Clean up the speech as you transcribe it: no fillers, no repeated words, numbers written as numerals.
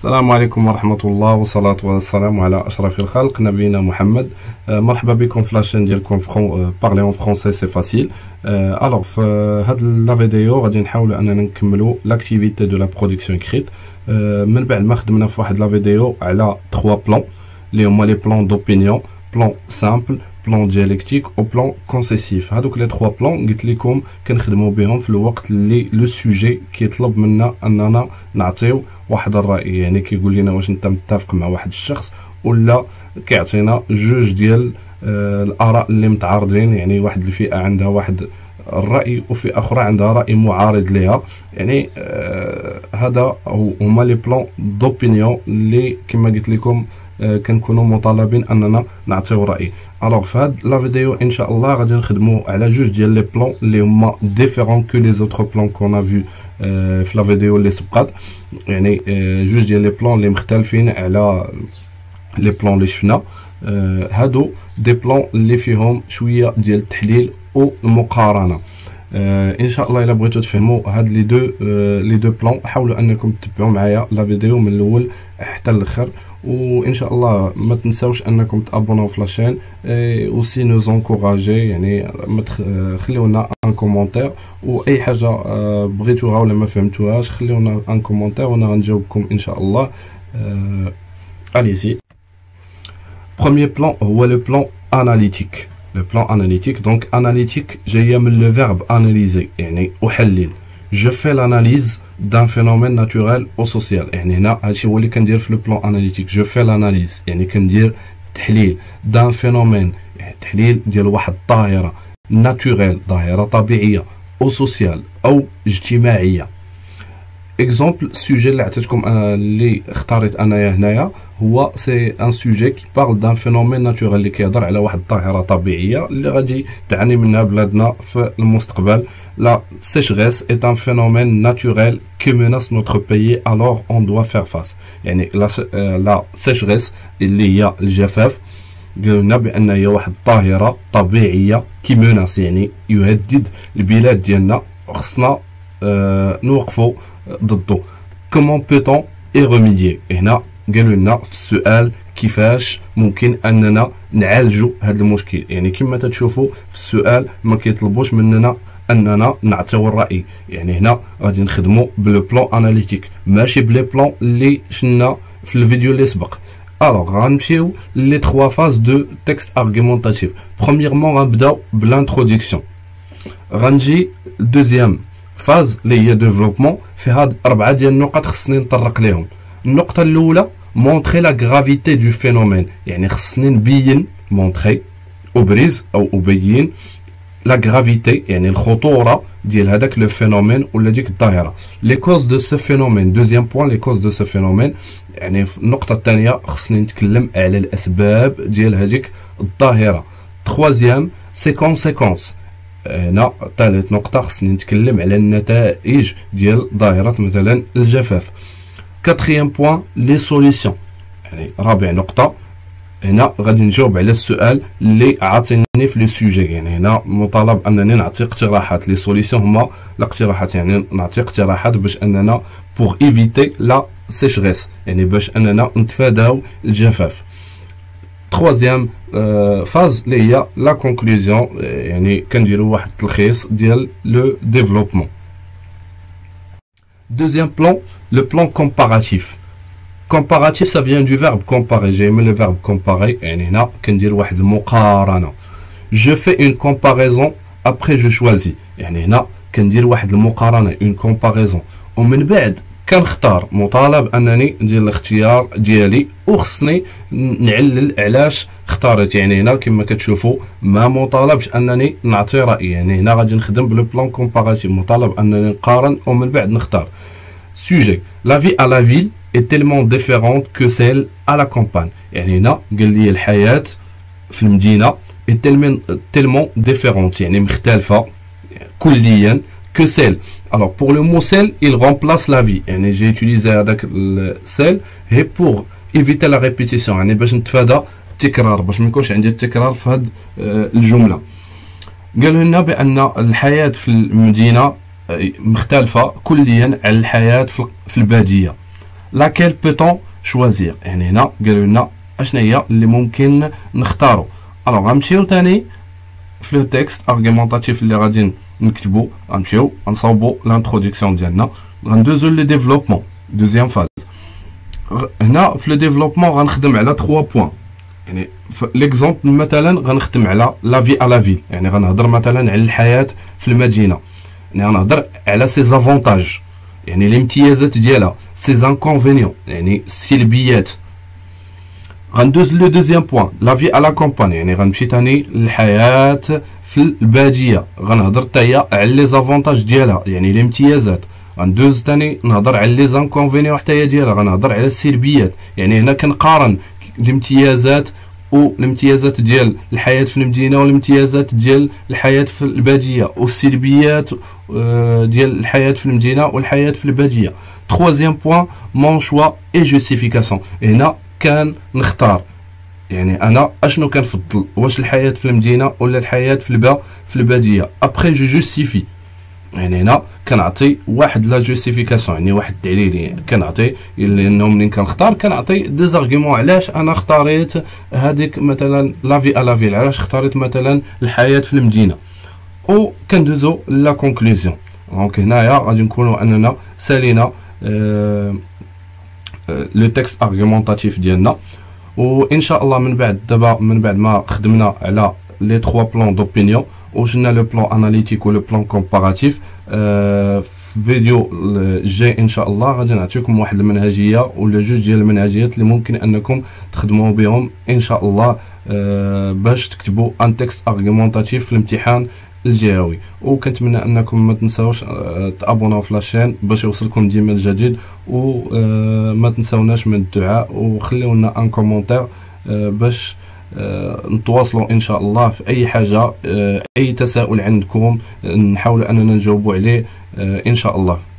السلام عليكم ورحمة الله والصلاة والسلام على أشرف الخلق نبينا محمد. مرحبا بكم في لاشين ديالكم بارلي اون فرونسي سي فاسيل. الوغ في هاد لا فيديو غادي نحاولوا اننا نكملوا لاكتيفيتي دو لا برودكسيون كريت من بعد ما خدمنا في واحد لا فيديو على 3 بلان اللي هما لي بلان دوبينيون، بلان سامبل، بلان ديالكتيك او بلان كونسيسيف. هادوك لي 3 بلان قلت لكم كنخدموا بهم في الوقت اللي لو سوجي كيطلب منا اننا نعطيو واحد الراي، يعني كيقول لنا واش انت متفق مع واحد الشخص ولا كيعطينا جوج ديال الاراء اللي متعارضين، يعني واحد الفئه عندها واحد الراي وفئه اخرى عندها راي معارض ليها. يعني هذا هما لي بلان دوبينيون اللي كما قلت لكم كنكونوا مطالبين اننا نعطيو راي. الوغ في هاد لا فيديو ان شاء الله غادي نخدموا على جوج ديال لي بلان اللي هما ديفيرون كو لي زوتر بلان كون فيو في لا فيديو اللي سبقات، يعني جوج ديال لي بلان اللي مختلفين على لي بلان اللي شفنا. هادو دي بلان اللي فيهم شويه ديال التحليل والمقارنه. ان شاء الله الا بغيتو تفهموا هاد لي دو بلان حاولوا انكم تتبعوا معايا لا فيديو من الاول حتى الاخر، وان شاء الله ما تنساوش انكم تابوناو في لاشين اوسي نو زونكوراجي، يعني خليونا ان كومونتير واي حاجه بغيتوها ولا ما فهمتوهاش خليونا ان كومونتير وانا غنجاوبكم ان شاء الله. اليسي بروميير بلان هو لو بلان اناليتيك. لو بلان اناليتيك دونك اناليتيك جايه من لو فيرب اناليزي يعني احلل. Je fais l'analyse d'un phénomène naturel ou social. يعني هنا هادشي هو اللي كندير في لو بلان اناليتيك. Je fais l'analyse يعني كندير تحليل d'un phénomène، يعني تحليل ديال واحد الظاهرة ناتوريل، ظاهرة طبيعية او سوسيال او اجتماعية. اكزومبل السوجي اللي عطيتكم اللي اختاريت انايا هنايا هو سي ان سوجي كي بارل دان فينومين ناتوريل اللي كيهضر على واحد الظاهره طبيعيه اللي غادي تعاني منها بلادنا في المستقبل. لا sécheresse est un phénomène naturel qui menace notre pays, alors on doit faire face. يعني لا sécheresse اللي هي الجفاف قلنا بان هي واحد الظاهره طبيعيه كي menace يعني يهدد البلاد ديالنا وخصنا نوقفوا ضده. comment peut-on y remédier؟ هنا قالوا لنا في السؤال كيفاش ممكن اننا نعالجوا هذا المشكل. يعني كما تشوفوا في السؤال ما كيطلبوش مننا اننا نعطيو الراي، يعني هنا غادي نخدموا بلو بلان اناليتيك ماشي بلي بلان اللي شفنا في الفيديو اللي سبق. الوغ غنمشيو لي 3 فاز دو تكست ارغيمونطاتيف. برومييرمون غنبداو بالانتروداكسيون، غنجي دوزيام فاز اللي هي ديفلوبمون. في هاد 4 ديال النقط خصني نطرق ليهم. النقطة الأولى مونطري لا غرافيتي دو فينومين، يعني خصني نبين مونطري أبرز أو أبين لا غرافيتي يعني الخطورة ديال هذاك لو فينومين ولا ديك الظاهرة. لي كوز دو سو فينومين. دوزيام بوان لي كوز دو سو فينومين، يعني في النقطة الثانية خصني نتكلم على الأسباب ديال هذيك الظاهرة. تخوازيام سي كونسيكونس، هنا ثالث نقطة خصني نتكلم على النتائج ديال ظاهرة مثلا الجفاف. كاتريام بوان لي سوليسيون، يعني رابع نقطة هنا غادي نجاوب على السؤال اللي عاطيني في لو سوجي، يعني هنا مطالب انني نعطي اقتراحات. لي سوليسيون هما الاقتراحات، يعني نعطي اقتراحات باش اننا بوغ ايفيتي لا سيشغيس، يعني باش اننا نتفاداو الجفاف. تخوازيام فاز اللي هي لا كونكلوزيون، يعني كنديروا واحد التلخيص ديال لو ديفلوبمون. Deuxième plan, le plan comparatif. Comparatif, ça vient du verbe comparer. J'ai aimé le verbe comparer. يعني هنا كندير واحد المقارنة. Je fais une comparaison, après je choisis. يعني هنا كندير واحد المقارنة une comparaison. ومن بعد كنختار، مطالب انني ندير الاختيار ديالي وخصني نعلل علاش اختاريت. يعني هنا كما كتشوفوا ما مطالبش انني نعطي رايي، يعني هنا غادي نخدم بلو بلان كومباراتيف، مطالب انني نقارن ومن بعد نختار. سوجي لا في à la ville est tellement différente que celle à la campagne. يعني هنا قال لي الحياة في المدينة est tellement différente يعني مختلفة كليا que celle. Alors pour le mot celle, il remplace la vie. يعني j'ai utilisé هذاك celle هي pour éviter la répétition، يعني باش نتفادى التكرار، باش ما يكونش عندي التكرار في هذه الجملة. قالوا لنا بأن الحياة في المدينة مختلفة كليا عن الحياة في البادية. laquelle peut-on choisir. يعني هنا قالوا لنا اشنا هي اللي ممكن نختاروا. الوغ غنمشيو تاني في لو تكست ارغيمونطاتيف اللي غادي نكتبو، غنمشيو غنصاوبو لانتروداكسيون ديالنا، غندوزو لو ديفلوبمون دوزيام فاز. هنا في لو ديفلوبمون غنخدم على 3 بوين. يعني في ليكزومبل مثلا غنخدم على لا في لا فيل، يعني غنهضر مثلا على الحياه في المدينه، يعني غنهضر على سي زافونتاج، يعني الامتيازات ديالها، سي زانكونفينيون يعني السلبيات. غندوز لو دوزيام بوين لا في لا كومباني، يعني غنمشي تاني للحياه في الباديه، غنهضر حتى هي على لي زافونتاج ديالها يعني الامتيازات. غندوز تاني نهضر على لي زانكونفينيون حتى هي ديالها، غنهضر على السلبيات. يعني هنا كنقارن الامتيازات والامتيازات ديال الحياه في المدينه والامتيازات ديال الحياه في الباديه والسلبيات ديال الحياه في المدينه والحياه في الباديه. troisième point mon choix et justification. هنا كان نختار، يعني انا اشنو كنفضل، واش الحياه في المدينه ولا الحياه في الباديه. ابري جو جوستيفي، يعني هنا كنعطي واحد لا جوستيفيكاسيون، يعني واحد الدليل، يعني كنعطي لانه منين كنختار كنعطي دي زارغيمون علاش انا اختاريت هذيك مثلا لا في لا فيل، علاش اختاريت مثلا الحياه في المدينه، و كندوزو لا كونكلوزيون. دونك هنايا غادي نكونوا اننا سالينا لو تكست ارغيمونطاتيف ديالنا. وان شاء الله من بعد دابا من بعد ما خدمنا على لي 3 بلان دوبينيون وشنا لو بلان اناليتيك ولو بلان كومباراتيف، في فيديو الجاي ان شاء الله غادي نعطيكم واحد المنهجيه ولا جوج ديال المنهجيات اللي ممكن انكم تخدموا بهم ان شاء الله باش تكتبوا ان تكست ارغيمونطاتيف في الامتحان الجهوي. وكنتمنى انكم ما تنساوش تابوناو في لاشين باش يوصلكم ديما الجديد، وما تنساوناش من الدعاء، وخليو لنا ان كومونتير باش نتواصلوا ان شاء الله في اي حاجه، اي تساؤل عندكم نحاول اننا نجاوبوا عليه ان شاء الله.